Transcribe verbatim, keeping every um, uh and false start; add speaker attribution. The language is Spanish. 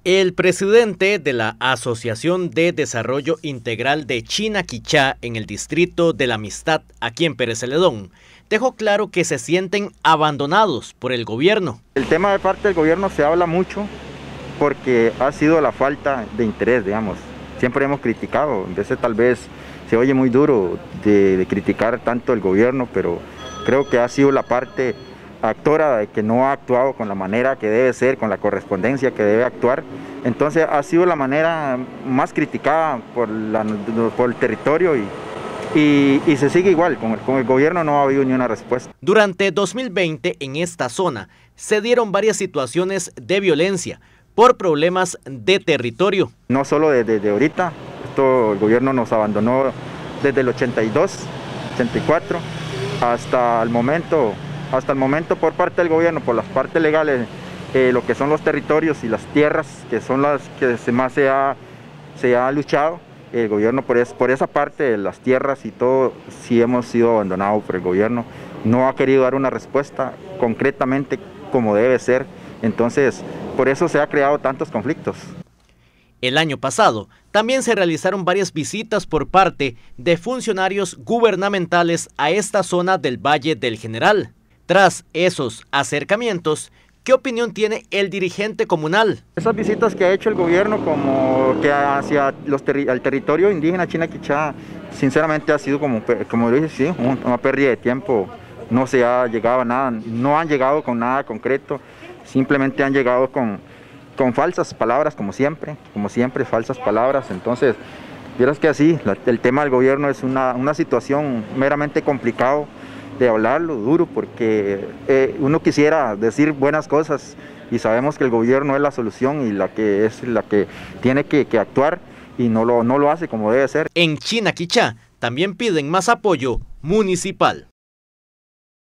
Speaker 1: El presidente de la Asociación de Desarrollo Integral de Chinaquichá en el distrito de la Amistad, aquí en Pérez Celedón, dejó claro que se sienten abandonados por el gobierno.
Speaker 2: El tema de parte del gobierno se habla mucho porque ha sido la falta de interés, digamos. Siempre hemos criticado, a veces tal vez se oye muy duro de, de criticar tanto el gobierno, pero creo que ha sido la parte actora de que no ha actuado con la manera que debe ser, con la correspondencia que debe actuar. Entonces ha sido la manera más criticada por, la, por el territorio y, y, y se sigue igual, con el, con el gobierno no ha habido ni una respuesta.
Speaker 1: Durante dos mil veinte en esta zona se dieron varias situaciones de violencia por problemas de territorio.
Speaker 2: No solo desde, desde ahorita, esto el gobierno nos abandonó desde el ochenta y dos, ochenta y cuatro, hasta el momento Hasta el momento por parte del gobierno, por las partes legales, eh, lo que son los territorios y las tierras, que son las que más se ha, se ha luchado, el gobierno por, es, por esa parte de las tierras y todo, sí hemos sido abandonados por el gobierno, no ha querido dar una respuesta concretamente como debe ser, entonces por eso se ha creado tantos conflictos.
Speaker 1: El año pasado también se realizaron varias visitas por parte de funcionarios gubernamentales a esta zona del Valle del General. Tras esos acercamientos, ¿qué opinión tiene el dirigente comunal?
Speaker 2: Esas visitas que ha hecho el gobierno como que hacia los terri el territorio indígena Chinaquichá, sinceramente ha sido como, como dije, sí, una pérdida de tiempo, no se ha llegado a nada, no han llegado con nada concreto, simplemente han llegado con, con falsas palabras como siempre, como siempre falsas palabras, entonces, vieras que así, la, el tema del gobierno es una, una situación meramente complicado de hablarlo duro porque eh, uno quisiera decir buenas cosas y sabemos que el gobierno es la solución y la que es la que tiene que, que actuar y no lo, no lo hace como debe ser.
Speaker 1: En Chinaquichá también piden más apoyo municipal.